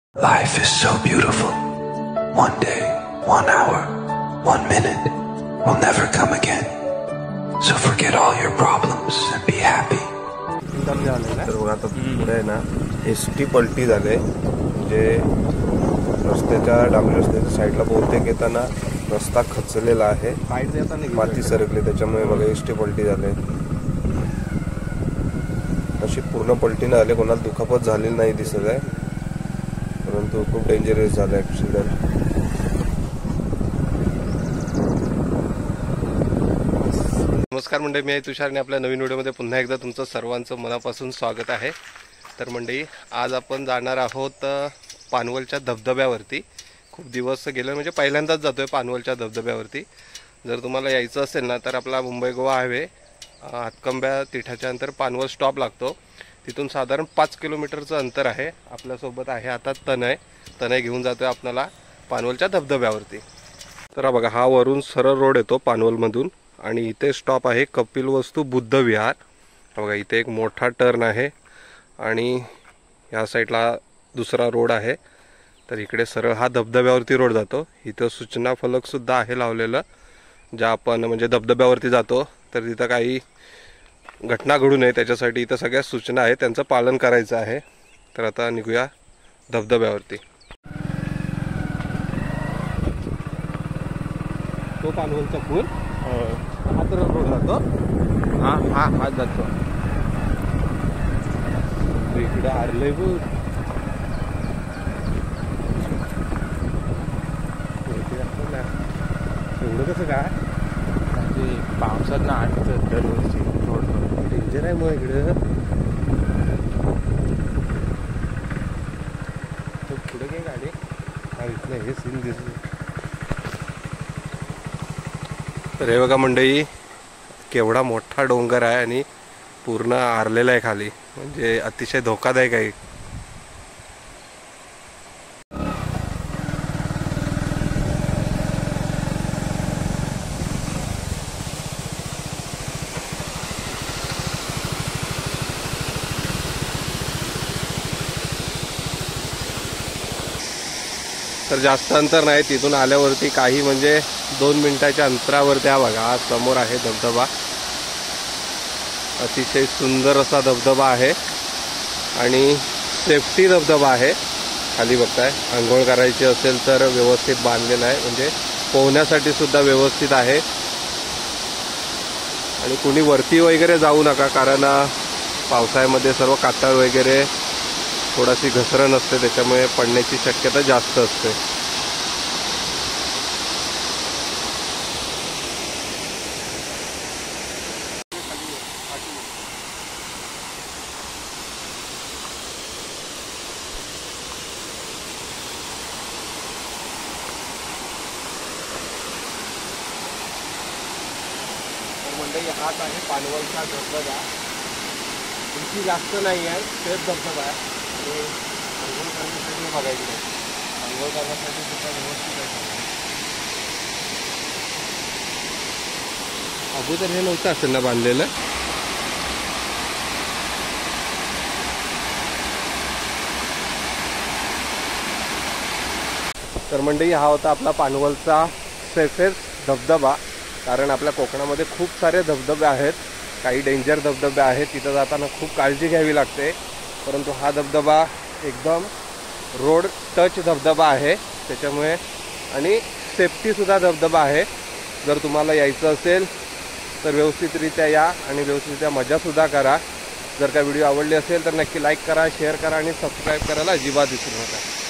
Life is so beautiful. One day, 1 hour, 1 minute will never come again. So forget all your problems and be happy. तर बघा आता पुढे आहे ना ST पलटी झाले, म्हणजे रस्त्याच्या डांबरी रस्त्याच्या साईडला बहुतेक येताना रस्ता खचलेला आहे, माती सरकली, त्याच्यामुळे बघा एसटी पलटी झाले. अशी पूर्ण पलटी नाही झाले, कोणाला दुखापत झालेली नाही दिसत आहे, परंतु खूप डेंजरस झालं ॲक्सिडेंट. नमस्कार मंडळी, मी तुषार आणि आपल्या नवीन व्हिडिओमध्ये पुन्हा एकदा तुमचं सर्वांचं मनापासून स्वागत आहे. तर मंडळी, आज आपण जाणार आहोत पानवलच्या धबधब्यावरती. खूप दिवस गेले, म्हणजे पहिल्यांदाच जातोय पानवलच्या धबधब्यावरती. जर तुम्हाला यायचं असेल ना तर आपला मुंबई गोवा हायवे हातकंब्या तिठाच्या अंतर पानवल स्टॉप लागतो, तिथून साधारण 5 किलोमीटरचं अंतर आहे. आपल्यासोबत आहे आता तनय घेऊन जातोय आपल्याला पानवलच्या धबधब्यावरती. तर हा बघा, हा वरून सरळ रोड येतो पानवलमधून आणि इथे स्टॉप आहे कपिलवस्तू बुद्ध विहार. बघा इथे एक मोठा टर्न आहे आणि या साईडला दुसरा रोड आहे. तर इकडे सरळ हा धबधब्यावरती रोड जातो. इथं सूचना फलकसुद्धा आहे लावलेलं, ज्या आपण म्हणजे धबधब्यावरती जातो तर तिथं काही घटना घडू नये त्याच्यासाठी इथं सगळ्या सूचना आहेत, त्यांचं पालन करायचं आहे. तर आता निघूया धबधब्यावरती. तो पानवलचा पूल हा तर रोड जातो, हा जातो इकडे आरले बघ. एवढं कसं काय पावसात ना आणतं दरवर्षी रोड डेंजर आहे. मग इकडं पुढे काही गाडी इथलं हे सीन दिसलं. तर हे बघा मंडळी, केवढा मोठा डोंगर आहे आणि पूर्ण आरलेला आहे खाली, म्हणजे अतिशय धोकादायक आहे. तर जास्त अंतर नाही, तिथून आल्यावरती काही म्हणजे 2 मिनिटाच्या अंतरावरती हा बघा, हा समोर आहे धबधबा. अतिशय सुंदर असा धबधबा आहे आणि सेफ्टी धबधबा आहे. खाली बघताय, आंघोळ करायची असेल तर व्यवस्थित बांधलेला आहे, म्हणजे पोहण्यासाठी सुद्धा व्यवस्थित आहे. आणि कुणी वरती वगैरे जाऊ नका, कारण पावसाळ्यामध्ये सर्व कातळ वगैरे थोडाशी घसरण असते, त्याच्यामुळे पडण्याची शक्यता जास्त असते. मंडळी, हाच आहे पानवलचा धबधबा. उंची जास्त नाही आहे, तेच धबधबा आहे. आणि आंघोळ करण्यासाठी बघायची नाही, आंघोळ करण्यासाठी सुद्धा व्यवस्थित आहे. अगोदर हे नव्हतं असेल ना बांधलेलं. तर मंडळी, हा होता आपला पानवलचा सेफेस्ट धबधबा. कारण आपल्या कोकणामध्ये खूप सारे धबधबे आहेत, काही डेंजर धबधबे आहेत, तिथं जाताना खूप काळजी घ्यावी लागते. परंतु हा धबधबा एकदम रोड टच धबधबा आहे त्याच्यामुळे, आणि सेफ्टीसुद्धा धबधबा आहे. जर तुम्हाला यायचं असेल तर व्यवस्थितरित्या या आणि व्यवस्थितरित्या मजासुद्धा करा. जर का व्हिडिओ आवडली असेल तर नक्की लाईक करा, शेअर करा आणि सबस्क्राईब करायला अजिबात विसरू नका.